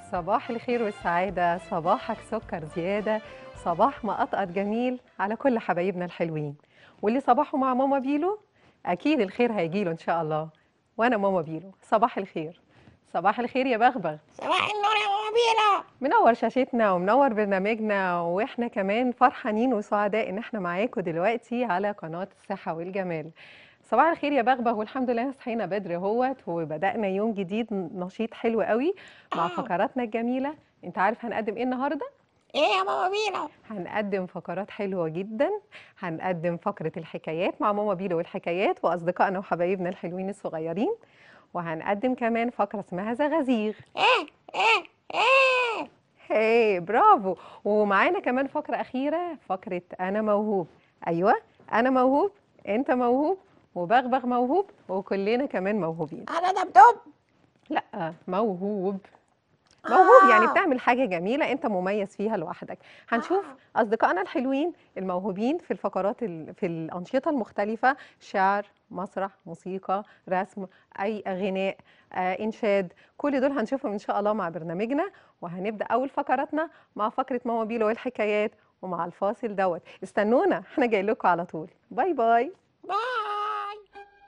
صباح الخير والسعادة، صباحك سكر زيادة، صباح مقطقط جميل على كل حبايبنا الحلوين. واللي صباحه مع ماما بيلو أكيد الخير هيجيله إن شاء الله. وأنا ماما بيلو، صباح الخير. صباح الخير يا بغبغ. صباح النور يا ماما بيلا. منور شاشتنا ومنور برنامجنا، واحنا كمان فرحانين وسعداء ان احنا معاكم دلوقتي على قناة الصحة والجمال. صباح الخير يا بغبغ، والحمد لله صحينا بدري اهوت وبدأنا يوم جديد نشيط حلو قوي مع فقراتنا الجميلة. انت عارف هنقدم ايه النهارده؟ ايه يا ماما بيلا؟ هنقدم فقرات حلوة جدا. هنقدم فقرة الحكايات مع ماما بيلو والحكايات وأصدقائنا وحبايبنا الحلوين الصغيرين، وهنقدم كمان فقرة اسمها زغازيغ. ايه ايه ايه هاي برافو. ومعانا كمان فقرة أخيرة، فقرة أنا موهوب. أيوة، أنا موهوب، أنت موهوب، وبغبغ موهوب، وكلنا كمان موهوبين. انا دبدب. لا، موهوب. موهوب يعني آه. بتعمل حاجة جميلة أنت مميز فيها لوحدك. هنشوف أصدقائنا الحلوين الموهوبين في الفقرات في الأنشطة المختلفة، شعر، مسرح، موسيقى، رسم، أي غناء، إنشاد، كل دول هنشوفهم إن شاء الله مع برنامجنا. وهنبدأ أول فقراتنا مع فقرة ماما بيلو والحكايات، ومع الفاصل دوت استنونا، احنا جاي لكم على طول. باي باي. باي.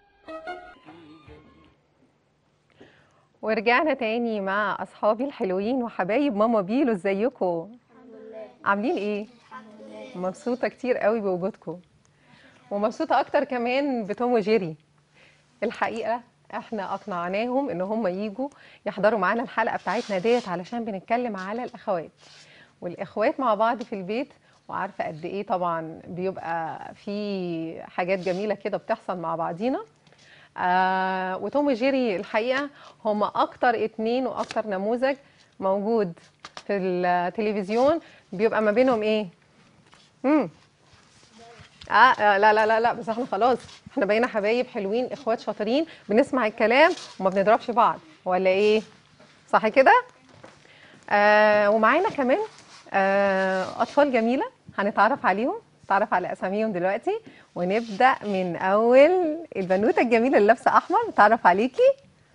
ورجعنا تاني مع أصحابي الحلوين وحبايب ماما بيلو. ازيكم؟ عاملين ايه؟ مبسوطة كتير قوي بوجودكم، ومبسوطة أكتر كمان بتوم وجيري. الحقيقة احنا أقنعناهم إن هم يجوا يحضروا معانا الحلقة بتاعتنا ديت، علشان بنتكلم على الأخوات والإخوات مع بعض في البيت. وعارفة قد إيه طبعا بيبقى في حاجات جميلة كده بتحصل مع بعضينا. وتوم وجيري الحقيقة هم أكتر اتنين وأكتر نموذج موجود في التلفزيون بيبقى ما بينهم إيه؟ لا لا لا لا، بس احنا خلاص، احنا بقينا حبايب حلوين، اخوات شاطرين، بنسمع الكلام وما بنضربش بعض، ولا ايه؟ صح كده؟ ومعانا كمان اطفال جميله، هنتعرف عليهم، نتعرف على اساميهم دلوقتي. ونبدا من اول البنوته الجميله اللي لابسه احمر، نتعرف عليكي.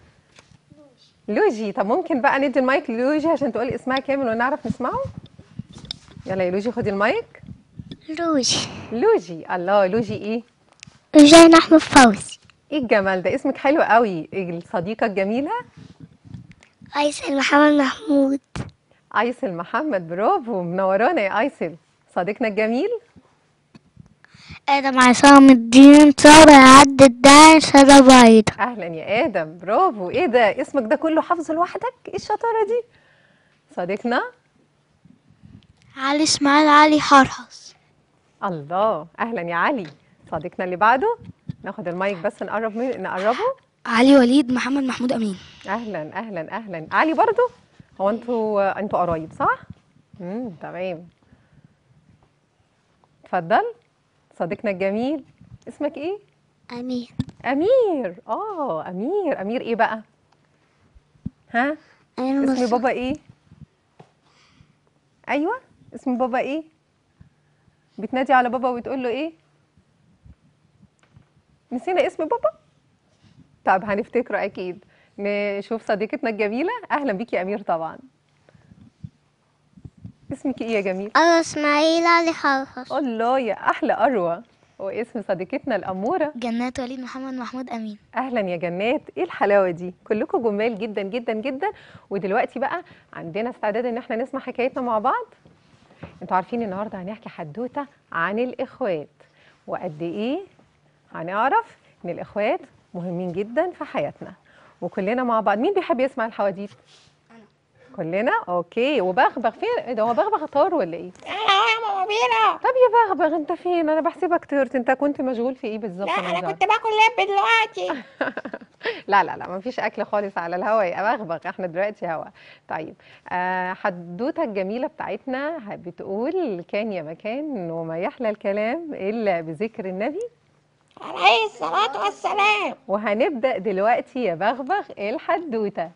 لوجي. طب ممكن بقى ندي المايك للوجي عشان تقولي اسمها كامل ونعرف نسمعه. يلا يا لوجي خدي المايك. لوجي. لوجي. الله، لوجي ايه؟ جانا أحمد فوزي. ايه الجمال ده، اسمك حلو قوي. الصديقة الجميلة أيسن محمد محمود. ايسل محمد، برافو، منورانا يا ايسل. صديقنا الجميل آدم عصام الدين صابر عد الدار سنة بيضة. اهلا يا ادم، برافو. ايه ده، اسمك ده كله حافظه لوحدك، ايه الشطارة دي؟ صديقنا علي إسماعيل علي حرحص. الله، اهلا يا علي. صديقنا اللي بعده، ناخد المايك بس نقربه. علي وليد محمد محمود أمين. اهلا اهلا اهلا. علي برضو. هو انتوا قرايب صح؟ تمام. اتفضل. صديقنا الجميل اسمك ايه؟ أمين. امير. امير. امير ايه بقى؟ ها؟ اسم بابا ايه؟ ايوه، اسم بابا ايه؟ بتنادي على بابا وتقول له ايه؟ نسينا اسم بابا؟ طب هنفتكره اكيد. نشوف صديقتنا الجميله. اهلا بيكي يا امير طبعا. اسمك ايه يا جميل؟ أنا إسماعيل علي حرحص. الله، يا احلى اروى. واسم صديقتنا الاموره جنات وليد محمد محمود أمين. اهلا يا جنات. ايه الحلاوه دي، كلكم جمال جدا جدا جدا. ودلوقتي بقى عندنا استعداد ان احنا نسمع حكايتنا مع بعض. انتوا عارفين النهارده هنحكي حدوته عن الاخوات، وقد ايه هنعرف ان الاخوات مهمين جدا في حياتنا، وكلنا مع بعض. مين بيحب يسمع الحواديت؟ كلنا. اوكي. وبغبغ فين؟ ايه ده، هو بغبغ طار ولا ايه؟ انا يا ماما بيلا. طب يا بغبغ انت فين؟ انا بحسبك طرت. انت كنت مشغول في ايه بالظبط؟ لا مش انا عارفة. كنت باكل لب دلوقتي. لا لا لا، مفيش اكل خالص على الهوا يا بغبغ، احنا دلوقتي هوا. طيب. حدوته الجميله بتاعتنا بتقول كان يا مكان وما يحلى الكلام الا بذكر النبي عليه الصلاة والسلام. وهنبدا دلوقتي يا بغبغ الحدوته.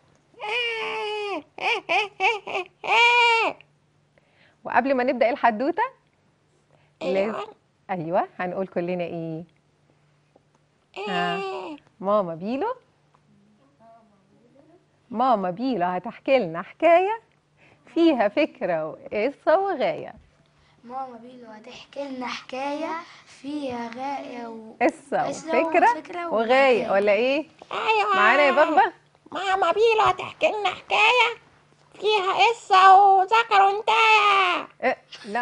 وقبل ما نبدا الحدوته لازم، ايوه. ايوه، هنقول كلنا ايه؟ ها، ماما بيلو هتحكي لنا حكايه فيها فكرة وقصة وغاية. ماما بيلو هتحكي لنا حكاية فيها غاية قصة قصة وفكرة وفكرة وغاية وحكاية. ولا ايه؟ ايوه معانا يا بغبغ؟ ماما بيلو هتحكي لنا حكايه فيها قصه وذكر وانتهى. إيه؟ لا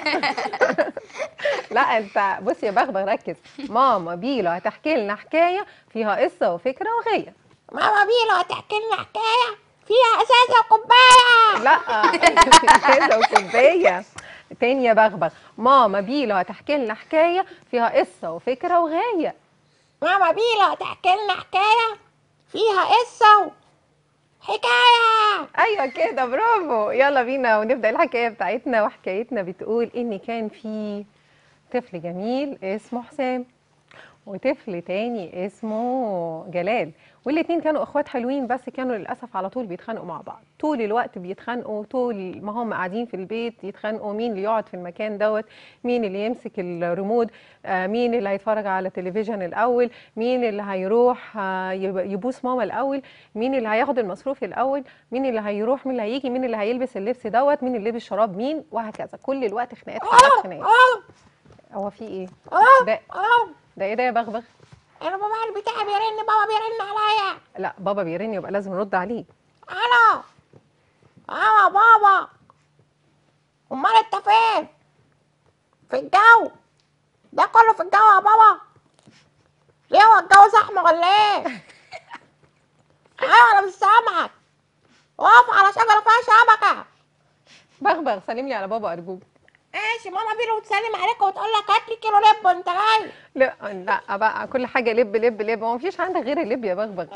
لا انت بص يا بغبغ ركز. ماما بيلو هتحكي لنا حكاية فيها قصة وفكرة وغاية. ماما بيلو هتحكي لنا حكايه فيها ازازه وكوبايه. لا ازازة وكوباية. تاني يا بغبغ. ماما بيلو هتحكي لنا حكاية فيها قصة وفكرة وغاية. ماما بيلو هتحكي لنا حكايه فيها قصه وحكايه. ايوه كده برافو. يلا بينا ونبدأ الحكاية بتاعتنا. وحكايتنا بتقول ان كان في طفل جميل اسمه حسام، وطفل تاني اسمه جلال، والاتنين كانوا اخوات حلوين، بس كانوا للاسف على طول بيتخانقوا مع بعض. طول الوقت بيتخانقوا، طول ما هم قاعدين في البيت يتخانقوا مين اللي يقعد في المكان دوت، مين اللي يمسك الريموت، مين اللي هيتفرج على التلفزيون الاول، مين اللي هيروح يبوس ماما الاول، مين اللي هياخد المصروف الاول، مين اللي هيروح، مين اللي هيجي، مين اللي هيلبس اللبس دوت، مين اللي لبس شراب مين، وهكذا. كل الوقت خناقات خناقات خناقات. هو في ايه ده ايه ده يا بغبغ؟ الموبايل بتاعي بيرن، بابا بيرن عليا. لا بابا بيرن يبقى لازم نرد عليه. الو ايوه بابا، امال انت فين؟ في الجو ده كله في الجو يا بابا؟ ليه هو الجو زحمه ولا ايه؟ ايوه انا مش سامعك، واقف على شجره فيها شبكه. بغبغ سلم لي على بابا ارجوك. ماشي، ماما بيرو بتسلم عليك وتقول لك هات لي كيلو لب وانت جاي. لا لا بقى كل حاجه لب لب لب، هو مفيش عندك غير اللب يا بغبغ.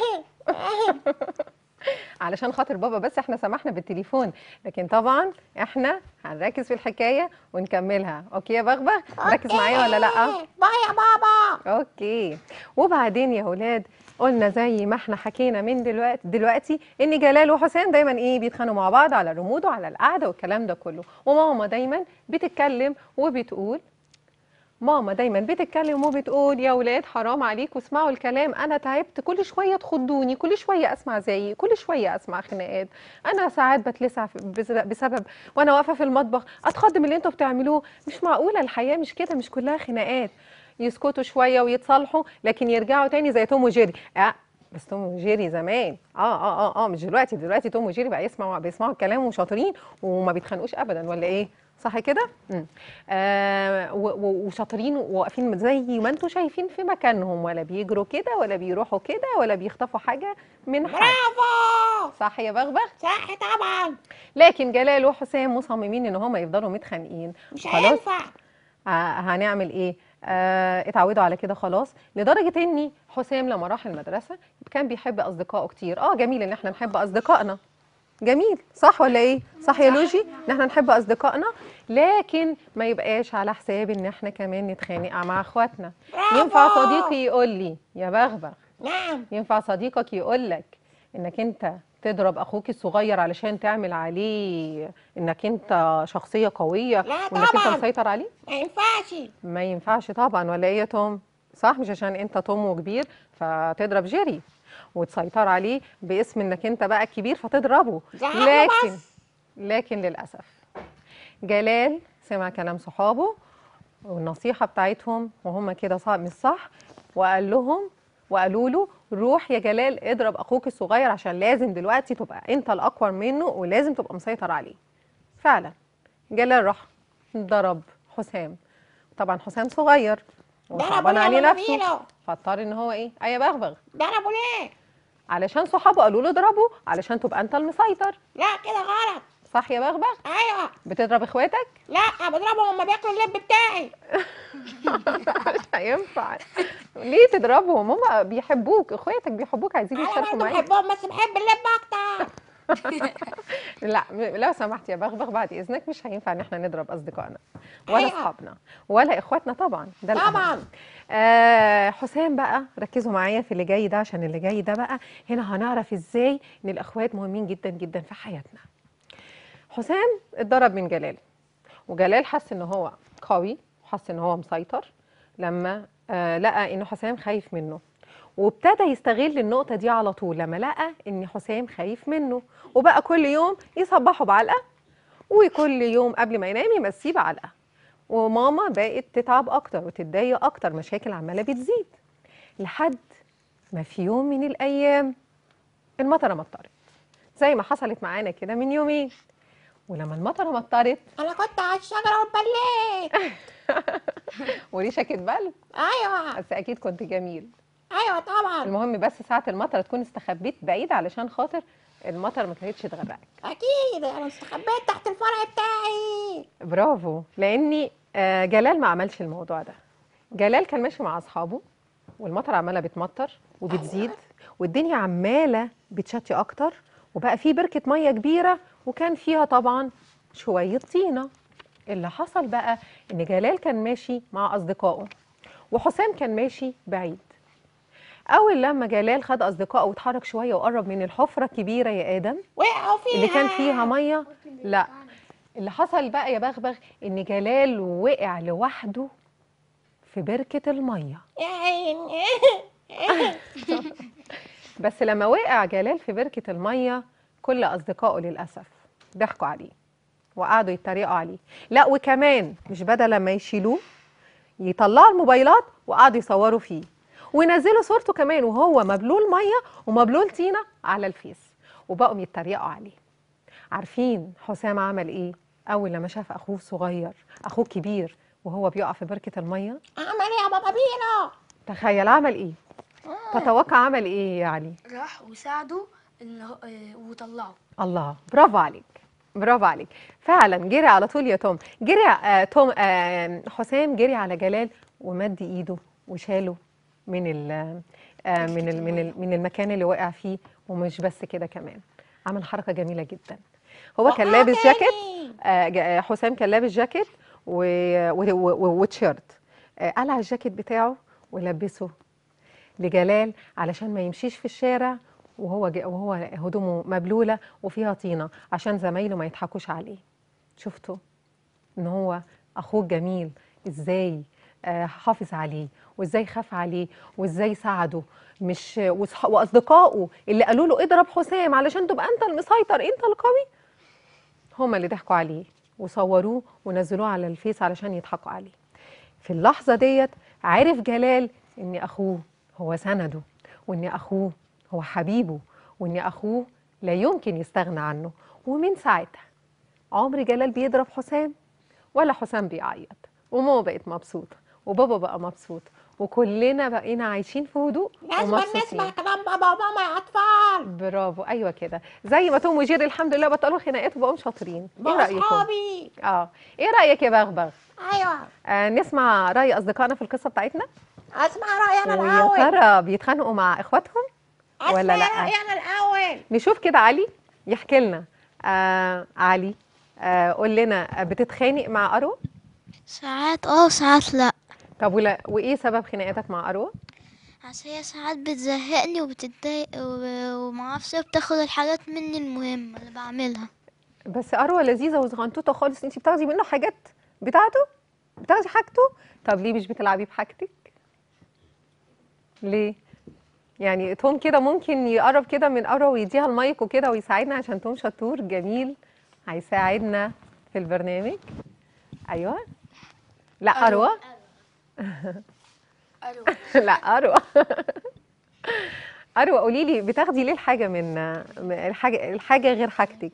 علشان خاطر بابا بس احنا سمحنا بالتليفون، لكن طبعا احنا هنركز في الحكايه ونكملها. اوكي يا بغبغ؟ مركز معايا ولا لا؟ باي يا بابا. اوكي. وبعدين يا ولاد قلنا زي ما احنا حكينا من دلوقتي ان جلال وحسام دايما ايه بيتخانقوا مع بعض على الريموت وعلى القعده والكلام ده كله، وماما دايما بتتكلم وبتقول يا ولاد حرام عليكم اسمعوا الكلام، انا تعبت، كل شويه تخضوني، كل شويه اسمع زيي، كل شويه اسمع خناقات، انا ساعات بتلسع بسبب وانا واقفه في المطبخ اتخض من اللي انتوا بتعملوه. مش معقوله الحياه مش كده، مش كلها خناقات. يسكتوا شويه ويتصالحوا لكن يرجعوا تاني زي توم وجيري. بس توم وجيري زمان مش دلوقتي. دلوقتي توم وجيري بقى بيسمعوا الكلام وشاطرين وما بيتخانقوش ابدا، ولا ايه؟ صح كده؟ وشاطرين وواقفين زي ما انتم شايفين في مكانهم، ولا بيجروا كده ولا بيروحوا كده ولا بيخطفوا حاجه من حد. برافو. صح يا بغبغ؟ صح طبعا. لكن جلال وحسام مصممين ان هم يفضلوا متخانقين. مش خلاص هينفع. هنعمل ايه؟ اتعودوا على كده خلاص، لدرجه اني حسام لما راح المدرسه كان بيحب اصدقائه كتير. جميل ان احنا نحب اصدقائنا، جميل صح ولا ايه؟ صح يا لوجي ان احنا نحب اصدقائنا، لكن ما يبقاش على حساب ان احنا كمان نتخانق مع اخواتنا. برافو. ينفع صديقي يقول لي يا بغبغ، نعم. ينفع صديقك يقول لك انك انت تضرب اخوك الصغير علشان تعمل عليه انك انت شخصيه قويه لا وانك انت طبعا. مسيطر عليه؟ ما ينفعش. ما ينفعش طبعا، ولا ايه يا توم؟ صح، مش عشان انت توم وكبير فتضرب جيري وتسيطر عليه باسم انك انت بقى الكبير فتضربه. زعله بس. لكن للاسف جلال سمع كلام صحابه والنصيحه بتاعتهم وهم كده مش صح، وقالوا له روح يا جلال اضرب اخوك الصغير عشان لازم دلوقتي تبقى انت الاكبر منه ولازم تبقى مسيطر عليه. فعلا جلال راح ضرب حسام. طبعا حسام صغير وصعبان عليه نفسه، فاضطر ان هو ايه؟ يا بغبغ ضربه ليه؟ علشان صحابه قالوا له اضربه علشان تبقى انت المسيطر. لا كده غلط. صح يا بغبغ؟ ايوه. بتضرب اخواتك؟ لا بضربهم لما بياكلوا اللب بتاعي. مش هينفع. ليه تضربهم؟ هم بيحبوك، اخواتك بيحبوك، عايزين ايوه يشاركوا برضه معاك. بحبهم بس بحب اللب اكتر. لا لو سمحت يا بغبغ بعد اذنك مش هينفع ان احنا نضرب اصدقائنا ولا أيوة. اصحابنا ولا اخواتنا طبعا، ده الأهم. طبعا. حسام بقى ركزوا معايا في اللي جاي ده، عشان اللي جاي ده بقى هنا هنعرف ازاي ان الاخوات مهمين جدا جدا في حياتنا. حسام اتضرب من جلال، وجلال حس ان هو قوي وحس ان هو مسيطر لما لقى ان حسام خايف منه، وابتدى يستغل النقطة دي على طول لما لقى إن حسام خايف منه، وبقى كل يوم يصبحه بعلقة، وكل يوم قبل ما ينام يمسيه بعلقة. وماما بقت تتعب أكتر وتتضايق أكتر، مشاكل عمالة بتزيد، لحد ما في يوم من الأيام المطرة مطرت زي ما حصلت معانا كده من يومين. ولما المطرة مطرت انا كنت على الشجره واتبليت. وريشة كتبل، ايوه بس أكيد كنت جميل. ايوه طبعا. المهم بس ساعة المطرة تكون استخبيت بعيد علشان خاطر المطر ما كانتش تغرقك. اكيد انا استخبيت تحت الفرع بتاعي. برافو، لاني جلال ما عملش الموضوع ده. جلال كان ماشي مع اصحابه والمطر عماله بتمطر وبتزيد والدنيا عماله بتشتي اكتر، وبقى في بركه ميه كبيره وكان فيها طبعا شويه طينه. اللي حصل بقى ان جلال كان ماشي مع اصدقائه وحسام كان ماشي بعيد. اول لما جلال خد اصدقائه واتحرك شويه وقرب من الحفره الكبيره يا ادم وقعوا فيها اللي كان فيها ميه، لا، اللي حصل بقى يا بغبغ ان جلال وقع لوحده في بركة المية. يا عيني. بس لما وقع جلال في بركة المية كل أصدقائه للأسف ضحكوا عليه وقعدوا يتريقوا عليه. لا وكمان مش بدل ما يشيلوه يطلعوا الموبايلات وقعدوا يصوروا فيه وينزلوا صورته كمان وهو مبلول مية ومبلول طينة على الفيس وبقوا يتريقوا عليه. عارفين حسام عمل ايه اول لما شاف اخوه الصغير اخوه الكبير وهو بيقع في بركة المية؟ عمل ايه يا بابا بينا؟ تخيل عمل ايه؟ تتوقع عمل ايه يعني؟ راح وساعده وطلعه. الله، برافو عليك، برافو عليك. فعلا جري على طول يا توم، جري حسام جري على جلال ومد ايده وشاله من من المكان اللي وقع فيه. ومش بس كده، كمان عمل حركة جميلة جدا. هو كان لابس جاكيت، حسام كان لابس جاكيت وتيشيرت، قلع الجاكيت بتاعه ولبسه لجلال علشان ما يمشيش في الشارع وهو هدومه مبلولة وفيها طينة عشان زمايله ما يضحكوش عليه. شفتوا ان هو اخوه الجميل ازاي حافظ عليه وازاي خاف عليه وازاي ساعده، مش واصدقائه اللي قالوا له اضرب حسام علشان تبقى انت المسيطر انت القوي، هما اللي ضحكوا عليه وصوروه ونزلوه على الفيس علشان يضحكوا عليه. في اللحظة ديت عرف جلال ان اخوه هو سنده وان اخوه هو حبيبه وان اخوه لا يمكن يستغنى عنه. ومن ساعتها عمر جلال بيضرب حسام ولا حسام بيعيط، وماما بقت مبسوطة وبابا بقى مبسوط وكلنا بقينا عايشين في هدوء لازم ومبسوطين. نسمع كلام بابا وماما يا اطفال. برافو، ايوه كده، زي ما توم وجيري الحمد لله بطلوا خناقات وبقوا شاطرين. ايه بقوا رايكم؟ صحابي. ايه رايك يا بغبغ؟ ايوه نسمع راي اصدقائنا في القصه بتاعتنا. اسمع رايي انا ويا الاول. ترى بيتخانقوا مع اخواتهم ولا اسمع لا؟ رايي انا الاول. نشوف كده علي يحكي لنا. علي، قول لنا، بتتخانق مع اروى؟ ساعات وساعات لا. طب وايه سبب خناقاتك مع اروى؟ عشان هي ساعات بتزهقني وبتتضايق ومعرفش بتاخد الحاجات مني المهمة اللي بعملها. بس اروى لذيذه وصغنطوطه خالص، انت بتاخدي منه حاجات بتاعته؟ بتاخدي حاجته؟ طب ليه مش بتلعبي بحاجتك؟ ليه؟ يعني توم كده ممكن يقرب كده من اروى ويديها المايك وكده ويساعدنا عشان توم شطور جميل هيساعدنا في البرنامج. ايوه، لا اروى. لا اروى. اروى قولي لي بتاخدي ليه الحاجه من الحاجه غير حاجتك؟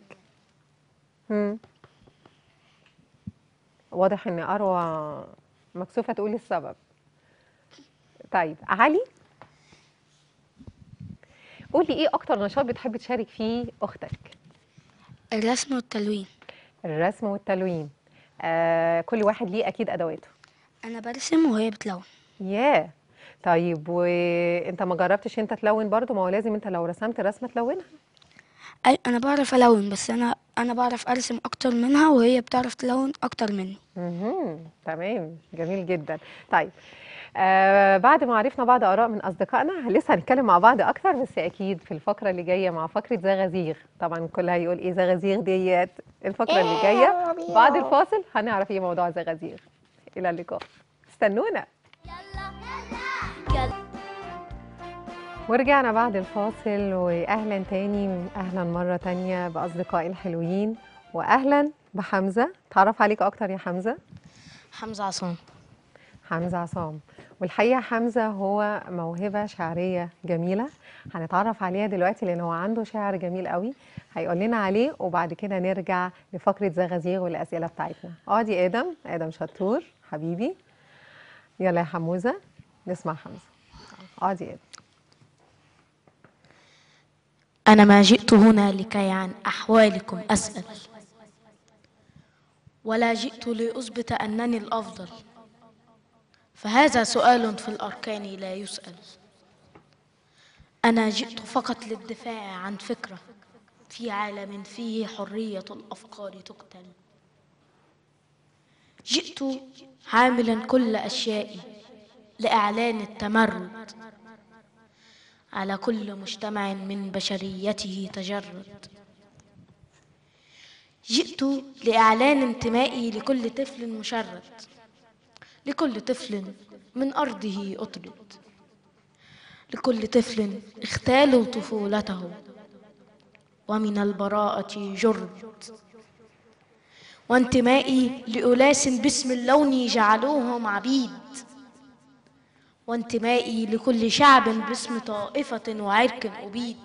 واضح ان اروى مكسوفه تقولي السبب. طيب علي، قولي ايه اكتر نشاط بتحبي تشارك فيه اختك؟ الرسم والتلوين. الرسم والتلوين. كل واحد ليه اكيد ادواته. انا برسم وهي بتلون. ياه، طيب وانت ما جربتش انت تلون برضو؟ ما هو لازم انت لو رسمت رسمه تلونها. انا بعرف الون، بس انا بعرف ارسم اكتر منها وهي بتعرف تلون اكتر مني. تمام، جميل جدا. طيب بعد ما عرفنا بعض آراء من أصدقائنا لسه هنتكلم مع بعض أكتر، بس أكيد في الفقرة اللي جاية مع فقرة زغازيغ. طبعا الكل هيقول إيه زغازيغ ديت؟ الفقرة اللي جاية بعد الفاصل هنعرف إيه موضوع زغازيغ. إلى اللقاء، استنونا. ورجعنا بعد الفاصل، واهلا تاني، اهلا مره تانيه باصدقائي الحلوين، واهلا بحمزه. تعرف عليك اكتر يا حمزه. حمزة عصام. حمزه عصام، والحقيقه حمزه هو موهبه شعريه جميله، هنتعرف عليها دلوقتي لان هو عنده شعر جميل قوي هيقول لنا عليه، وبعد كده نرجع لفقره زغازيغ والاسئله بتاعتنا. اقعدي ادم شطور حبيبي. يلا يا حموزه نسمع حمزه. اقعدي ادم. أنا ما جئت هنا لكي عن أحوالكم أسأل، ولا جئت لأثبت أنني الأفضل، فهذا سؤال في الأركان لا يسأل. أنا جئت فقط للدفاع عن فكرة في عالم فيه حرية الأفكار تقتل. جئت حاملا كل أشيائي لإعلان التمرد على كل مجتمع من بشريته تجرد. جئت لإعلان انتمائي لكل طفل مشرد، لكل طفل من أرضه أطرد، لكل طفل اختالوا طفولته ومن البراءة جرد. وانتمائي لأناس باسم اللون جعلوهم عبيد، وانتمائي لكل شعب باسم طائفة وعرق أبيد.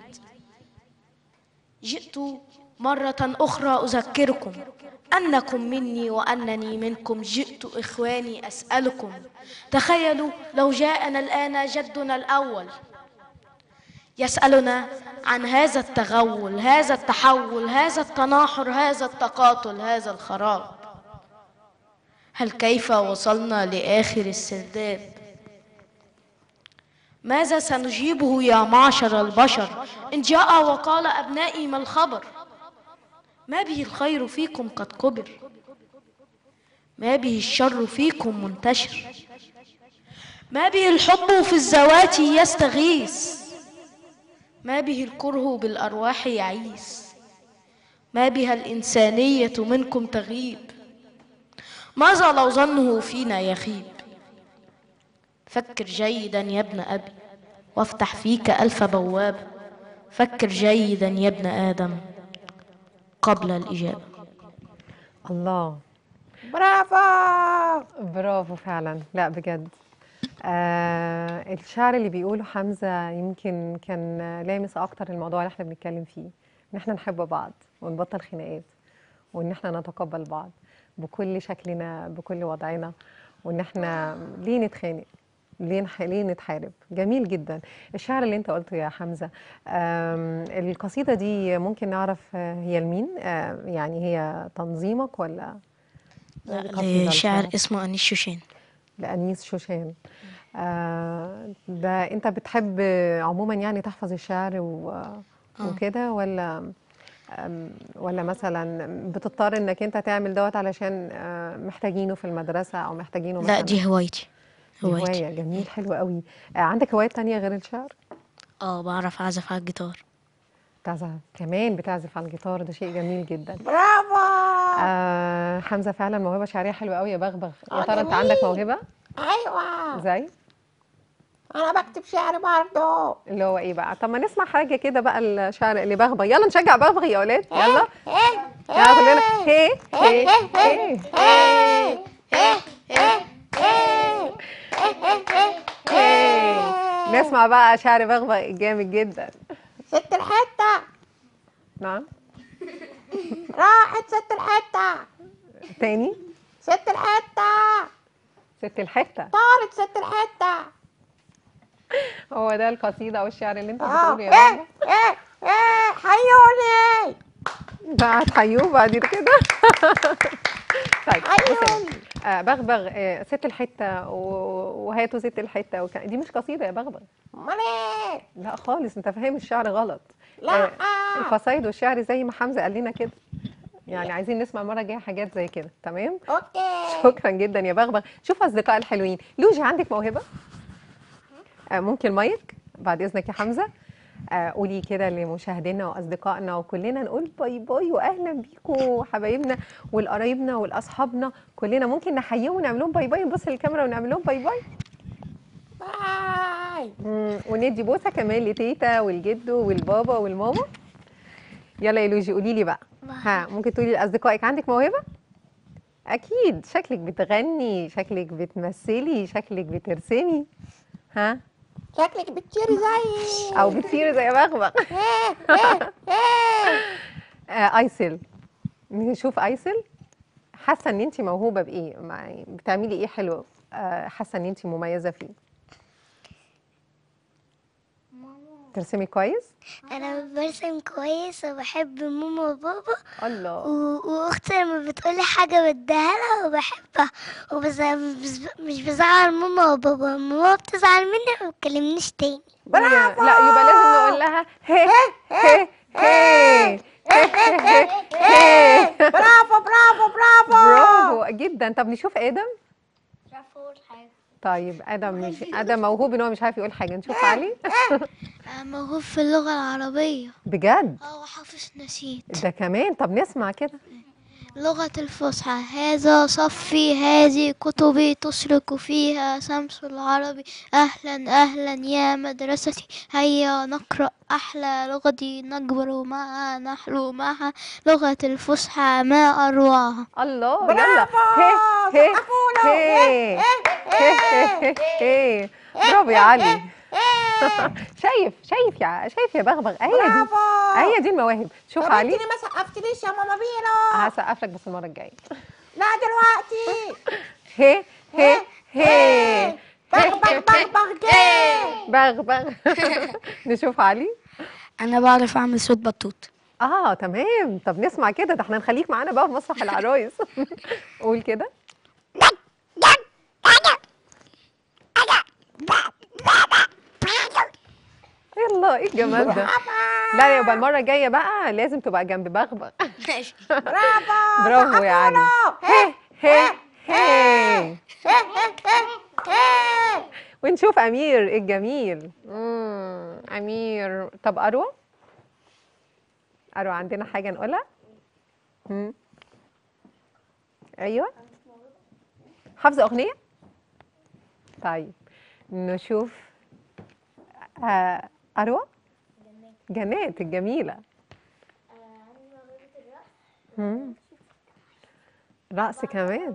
جئت مرة أخرى أذكركم أنكم مني وأنني منكم. جئت إخواني أسألكم، تخيلوا لو جاءنا الآن جدنا الأول يسألنا عن هذا التغول، هذا التحول، هذا التناحر، هذا التقاتل، هذا الخراب. هل كيف وصلنا لآخر السرداب؟ ماذا سنجيبه يا معشر البشر إن جاء وقال أبنائي ما الخبر؟ ما به الخير فيكم قد كبر، ما به الشر فيكم منتشر، ما به الحب في الذوات يستغيث، ما به الكره بالأرواح يعيس، ما بها الإنسانية منكم تغيب. ماذا لو ظنه فينا يخيب؟ فكر جيدا يا ابن أبي وافتح فيك ألف بواب. فكر جيدا يا ابن آدم قبل الإجابة. الله، برافو. برافو فعلا. لا بجد الشعر اللي بيقوله حمزة يمكن كان لامس اكتر الموضوع اللي احنا بنتكلم فيه، ان احنا نحب بعض ونبطل خناقات، وان احنا نتقبل بعض بكل شكلنا بكل وضعنا، وان احنا ليه نتخانق، ليه نتحارب. جميل جدا الشعر اللي انت قلته يا حمزة. القصيدة دي ممكن نعرف هي لمين؟ يعني هي تنظيمك ولا قصيدة شاعر لشاعر؟ اسمه أنيس شوشان. لأنيس شوشان. ده انت بتحب عموما يعني تحفظ الشعر وكده، ولا مثلا بتضطر انك انت تعمل دوت علشان محتاجينه في المدرسة او محتاجينه لا، مثلا؟ دي هوايتي. دي هواية. جميل، حلو قوي. عندك هوايات تانية غير الشعر؟ بعرف أعزف على الجيتار. بتعزف كمان؟ بتعزف على الجيتار، ده شيء جميل جدا. برافو. حمزة فعلا موهبة شعرية حلوة قوي يا بغبغ. يا ترى انت جميل. عندك موهبة ايوه، زي انا بكتب شعر برضه. اللي هو ايه بقى؟ طب ما نسمع حاجة كده بقى الشعر اللي بغبغ. يلا نشجع بغبغ يا اولاد، يلا يلا كلنا هي هي هي هي. نسمع بقى شعر بغبغ الجامد جدا. ست الحتة نعم. راحت ست الحتة، تاني. ست الحتة ست الحتة. طارت ست الحتة. هو ده القصيدة او الشعر اللي انت اه بتقوله يا بغبغ؟ حيوني. ده هتحيوه بعد كده. طيب حيوني. بغبغ، ست الحتة وهاتوا ست الحتة دي مش قصيدة يا بغبغ. امال ايه؟ لا خالص، انت فاهم الشعر غلط. لا. القصايد والشعر زي ما حمزة قال لنا كده، يعني عايزين نسمع المرة الجاية حاجات زي كده. تمام. اوكي. شكرا جدا يا بغبغ. شوف اصدقاء الحلوين، لوجي عندك موهبة؟ ممكن مايك بعد اذنك يا حمزة. قولي كده لمشاهدينا واصدقائنا وكلنا نقول باي باي واهلا بيكم حبايبنا والقرايبنا والاصحابنا كلنا. ممكن نحييهم ونعمل لهم باي باي، نبص للكاميرا ونعمل لهم باي باي. باي. ازاي؟ وندي بوسه كمان لتيتا والجدو والبابا والماما. يلا يا لوجي قولي لي بقى، ها ممكن تقولي لاصدقائك عندك موهبه؟ اكيد، شكلك بتغني، شكلك بتمثلي، شكلك بترسمي، ها شكلك بتطيري زي او بتصيري زي بغبغ. ايسل، نشوف ايسل، حاسه ان انت موهوبه بايه؟ بتعملي ايه حلو؟ حاسه ان انت مميزه فيه؟ ترسمي كويس؟ انا برسم كويس وبحب ماما وبابا الله. واختي لما بتقولي حاجه بديها لها وبحبها مش بزعل ماما وبابا. ماما بتزعل مني وما بتكلمنيش تاني. برافو. لا يبقى لازم نقول لها هي هي هي هي. برافو برافو برافو. برافو جدا. طب نشوف ادم. طيب ادم مش ادم موهوب ان هو مش عارف يقول حاجه. نشوف علي. موهوب في اللغة العربية. بجد؟ وحافظ نشيد. ده كمان؟ طب نسمع كده. لغة الفصحى هذا صفي، هذه كتبي تشرق فيها شمس العربي. أهلا أهلا يا مدرستي، هيا نقرأ أحلى لغتي، نكبر معها نحلو معها، لغة الفصحى ما أروعها. الله. برافو. يلا هي سقفوا له. هي هي هي. برافو يا علي. شايف يا بغبغ، هي دي، برافو. هي دي المواهب. شوف طب علي. انت ليه ما سقفتليش يا ماما بيلو؟ هسقف لك بس المره الجايه. لا دلوقتي. هي هي بغبغ بغبغ جه. بغبغ. نشوف علي. انا بعرف اعمل صوت بطوط. تمام. طب نسمع كده، ده احنا نخليك معانا بقى في مسرح العرايس. قول كده. يلا ايه الجمال ده. لا يبقى المره الجايه بقى لازم تبقى جنب بغبغ. برافو. برافو يا علي. هي هي هي. ونشوف امير الجميل. امير. طب اروى عندنا حاجه نقولها؟ ايوه، حافظه اغنيه؟ طيب نشوف اروى. جنات الجميله. رقص كمان.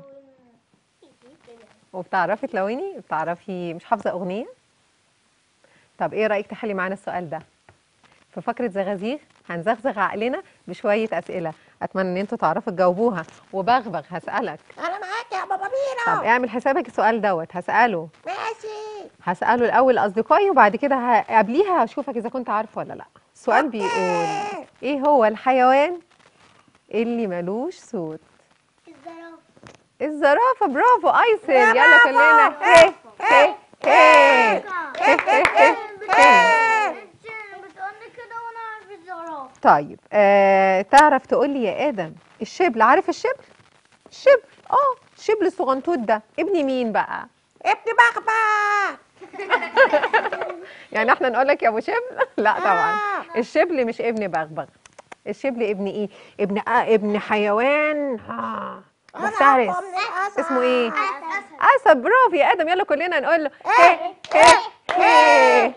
وبتعرفي تلوني؟ بتعرفي؟ مش حافظه اغنيه؟ طب ايه رايك تحلي معانا السؤال ده في فقره زغازيغ؟ هنزغزغ عقلنا بشويه اسئله، اتمنى ان انتوا تعرفوا تجاوبوها. وبغبغ هسالك. انا معاك يا بابا بيلو. طب اعمل حسابك السؤال دوت هساله. ماشي. هساله الاول لاصدقائي وبعد كده قبليها هشوفك اذا كنت عارفه ولا لا. السؤال بيقول ايه هو الحيوان اللي ملوش صوت؟ الزرافه. برافو ايسر. يلا كلنا هي هي هي هي. طيب تعرف تقول لي يا ادم الشبل؟ عارف الشبل؟ الشبل الشبل الصغنطوط ده ابن مين بقى؟ ابن بغبغ. يعني احنا نقول لك يا ابو شبل؟ لا طبعا. الشبل مش ابن بغبغ. الشبل ابن ايه؟ ابن حيوان مفترس. اسمه ايه؟ اسد. برافو يا ادم. يلا كلنا نقول له هي هي هي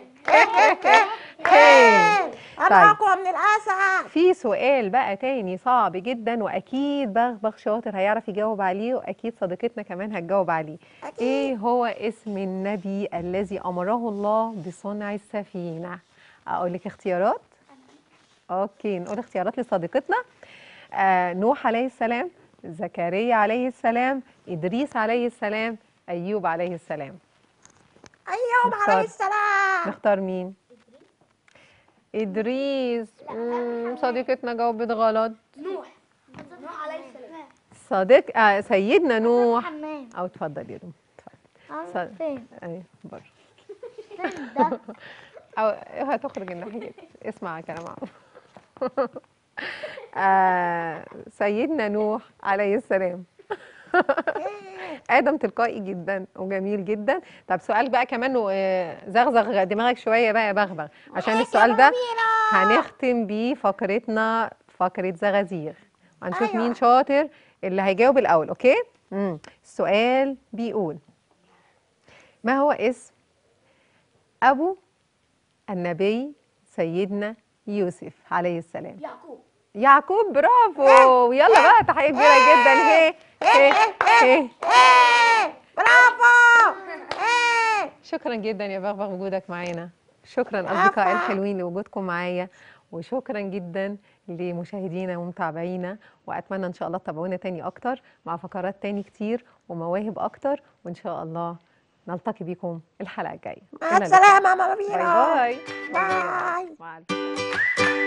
هي. انا اقوى من الاسد. في سؤال بقى تاني صعب جدا واكيد بغبغ شاطر هيعرف يجاوب عليه، واكيد صديقتنا كمان هتجاوب عليه. أكيد. ايه هو اسم النبي الذي امره الله بصنع السفينه؟ اقول لك اختيارات؟ اوكي نقول اختيارات لصديقتنا. نوح عليه السلام، زكريا عليه السلام، ادريس عليه السلام، ايوب عليه السلام. ايوب عليه السلام. نختار مين؟ إدريس. صديقتنا جاوبت غلط. نوح عليه السلام. صديق سيدنا نوح. أو اتفضل يا نوح. اتفضل. فين؟ أيوه بره. فين ده؟ أو هتخرج الناحية دي. اسمع كلام سيدنا نوح عليه السلام. آدم تلقائي جدا وجميل جدا. طب سؤال بقى كمان زغزغ دماغك شوية بقى يا بغبغ، عشان السؤال ده هنختم بيه فقرتنا، فقرة زغازيغ. هنشوف مين شاطر اللي هيجاوب الأول. أوكي؟ السؤال بيقول ما هو اسم أبو النبي سيدنا يوسف عليه السلام؟ يعقوب. برافو. يلا بقى تحية كبيرة جدا. هي هي برافو. شكرا جدا يا بغبغ وجودك معانا. شكرا أصدقائي الحلوين لوجودكم معايا، وشكرا جدا لمشاهدينا ومتابعينا، وأتمنى إن شاء الله تتابعونا تاني أكتر مع فقرات تاني كتير ومواهب أكتر، وإن شاء الله نلتقي بكم الحلقة الجاية. مع السلامة يا ماما باي بيرو. باي. باي. مع السلامة.